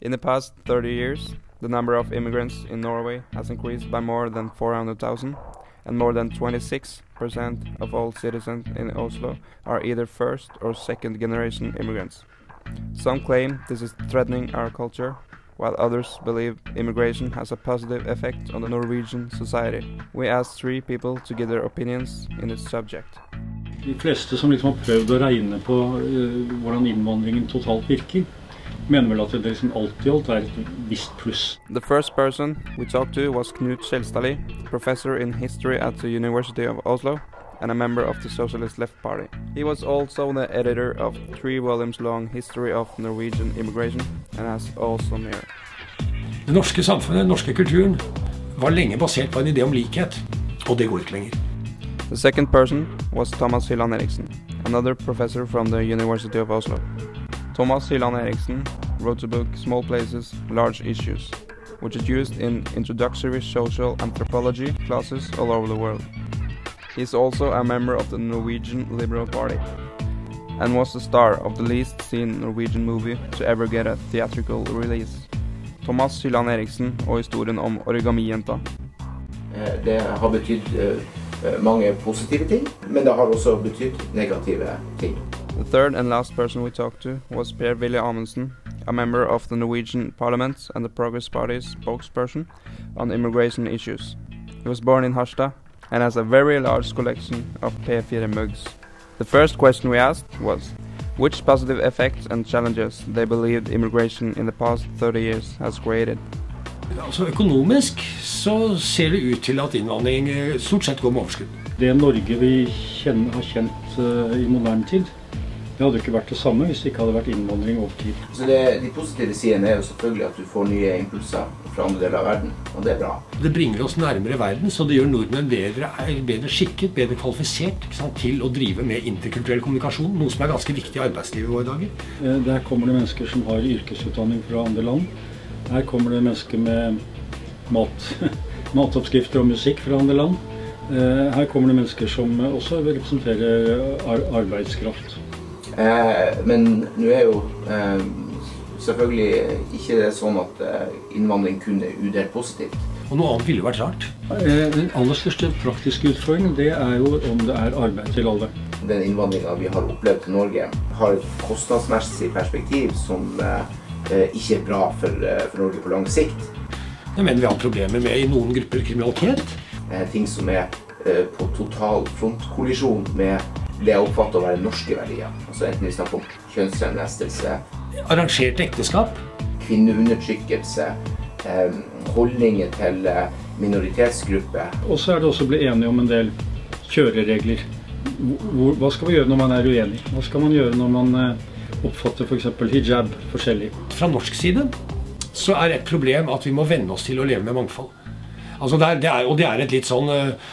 In the past 30 years, the number of immigrants in Norway has increased by more than 400,000, and more than 26% of all citizens in Oslo are either first or second generation immigrants. Some claim this is threatening our culture, while others believe immigration has a positive effect on the Norwegian society. We asked 3 people to give their opinions in this subject. De fleste som liksom har prøvd å regne på hvordan innvandringen totalt virker, mener vel at det liksom alt i alt et visst pluss. The first person we talked to was Knut Kjelstadli, professor in history at the University of Oslo and a member of the Socialist Left Party. He was also the editor of 3 volumes long History of Norwegian Immigration and has also mirror. Det norske samfunnet, den norske kulturen, var lenge basert på en idé om likhet, og det går ikke lenger. The second person was Thomas Hylland Eriksen, another professor from the University of Oslo. Thomas Hylland Eriksen wrote the book Small Places, Large Issues, which is used in introductory social anthropology classes all over the world. He is also a member of the Norwegian Liberal Party, and was the star of the least seen Norwegian movie to ever get a theatrical release. Thomas Hylland Eriksen og historien om Origami-jenta. Det har betydd mange positive ting, men det har også betydd negative ting. The third and last person we talked to was Per-Willy Amundsen, a member of the Norwegian Parliament and the Progress Party's spokesperson on immigration issues. He was born in Harstad and has a very large collection of P4 mugs. The first question we asked was which positive effects and challenges they believed immigration in the past 30 years has created. Altså økonomisk så ser det ut til at innvandring stort sett går med overskudd. Det Norge vi har kjent i moderne tid, det hadde ikke vært det samme hvis det ikke hadde vært innvandring over tid. Så de positive sidene jo selvfølgelig at du får nye impulser fra andre deler av verden, og det bra. Det bringer oss nærmere verden, så det gjør nordmenn bedre skikket, bedre kvalifisert til å drive med interkulturell kommunikasjon, noe som ganske viktig i arbeidslivet i våre dager. Der kommer det mennesker som har yrkesutdanning fra andre land. Her kommer det mennesker med matoppskrifter og musikk fra andre land. Her kommer det mennesker som også representerer arbeidskraft. Men nå jo selvfølgelig ikke det sånn at innvandring kun udelt positivt. Og noe annet ville jo vært rart. Den aller største praktiske utfordringen det jo om det arbeid til alle. Den innvandringen vi har opplevd til Norge har et kostnadsmessig perspektiv som ikke bra for Norge på lang sikt. Jeg mener vi har problemer med i noen grupper kriminalitet. Ting som på total frontkollisjon med det jeg oppfatter å være norske verdier. Altså enten vi snakker om kjønnslemlestelse, arrangert ekteskap, kvinneundertrykkelse, holdninger til minoritetsgrupper. Og så det også å bli enige om en del kjøreregler. Hva skal man gjøre når man uenig? Hva skal man gjøre når man oppfatter for eksempel hijab forskjellig? Fra norsk side så det et problem at vi må venne oss til å leve med mangfold. Altså og det et litt sånn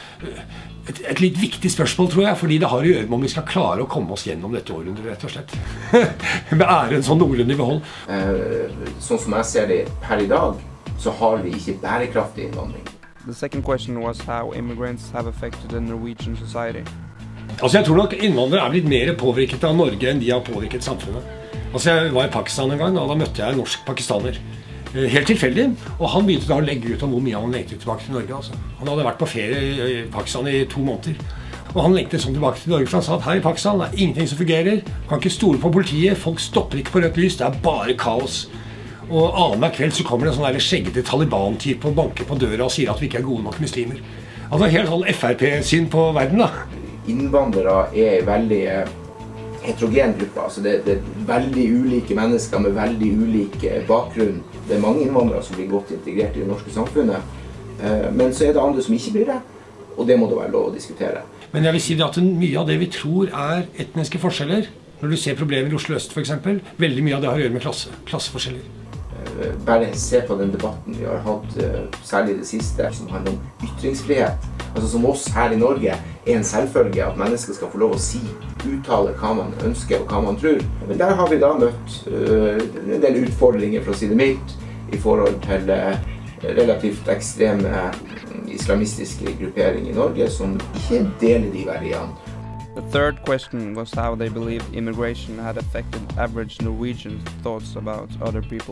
et litt viktig spørsmål, tror jeg, fordi det har å gjøre med om vi skal klare å komme oss gjennom dette århundret, rett og slett. Med æren sånn noenlunde i behold. Sånn som jeg ser det per i dag, så har vi ikke bærekraftig innvandring. The second question was how immigrants have affected the Norwegian society. Altså jeg tror nok innvandrere blitt mer påvirket av Norge enn de har påvirket samfunnet. Altså jeg var i Pakistan en gang, og da møtte jeg en norsk pakistaner. Helt tilfeldig, og han begynte da å legge ut om hvor mye han lengtet tilbake til Norge. Altså. Han hadde vært på ferie i Pakistan i 2 måneder, og han lengtet sånn tilbake til Norge, for han sa at her i Pakistan det ingenting som fungerer, kan ikke stole på politiet, folk stopper ikke på rødt lys, det bare kaos. Og annenhver kveld så kommer det en sånn skjeggete Taliban-type og banker på døra og sier at vi ikke gode nok muslimer. Altså helt sånn FRP-syn på verden da. Innvandrere veldig heterogen gruppe, altså det veldig ulike mennesker med veldig ulik bakgrunn. Det mange innvandrere som blir godt integrert i det norske samfunnet, men så det andre som ikke blir det, og det må det være lov å diskutere. Men jeg vil si at mye av det vi tror etniske forskjeller, når du ser problemer i Oslo Øst for eksempel, veldig mye av det har å gjøre med klasseforskjeller. Bare se på den debatten vi har hatt, særlig det siste, som handler om ytringsfrihet. Altså som oss her i Norge en selvfølge at mennesker skal få lov å uttale hva man ønsker og hva man tror. Men der har vi da møtt en del utfordringer, for å si det mildt, i forhold til relativt ekstreme islamistiske grupperinger i Norge som ikke deler de verdiene. The third question was how they believed immigration had affected average Norwegians' thoughts about other people.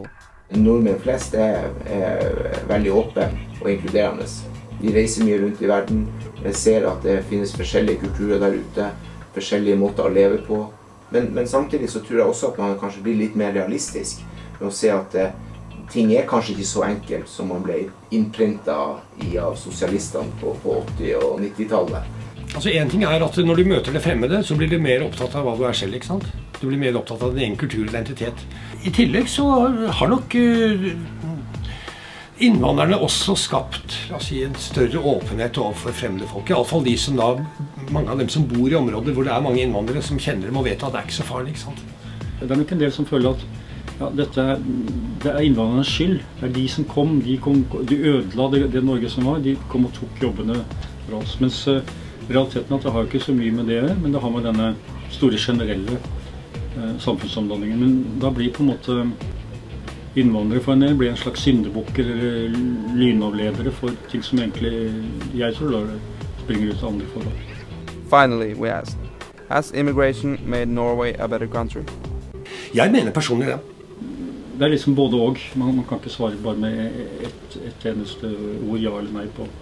Nordmenn flest er veldig åpne og inkluderende. De reiser mye rundt i verden, ser at det finnes forskjellige kulturer der ute, forskjellige måter å leve på. Men samtidig så tror jeg også at man kanskje blir litt mer realistisk med å se at ting er kanskje ikke så enkelt som man ble innprintet av sosialistene på 80- og 90-tallet. Altså en ting er at når du møter det fremmede, så blir du mer opptatt av hva du er selv, ikke sant? Du blir mer opptatt av din egen kultur og identitet. I tillegg så har nok innvandrerne også skapt, la oss si, en større åpenhet overfor fremmede folk. I alle fall de som da, mange av dem som bor i områder hvor det er mange innvandrere som kjenner dem og vet at det er ikke så farlig, ikke sant? Det er nok en del som føler at ja, det er innvandrernes skyld. Det er de som kom, de ødela det Norge som var, de kom og tok jobbene fra oss. Mens realiteten er at det har ikke så mye med det, men det har med denne store generelle samfunnsomdanningen. Men da blir på en måte innvandrere for en del blir en slags syndebukker eller lynavledere for ting som egentlig jeg tror da springer ut av andre forhold. Finally, we asked, has immigration made Norway a better country? Jeg mener personlig det. Det er liksom både og. Man kan ikke svare bare med et eneste ord ja eller nei på.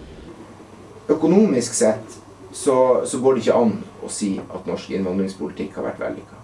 Økonomisk sett så går det ikke an å si at norsk innvandringspolitikk har vært vellykket.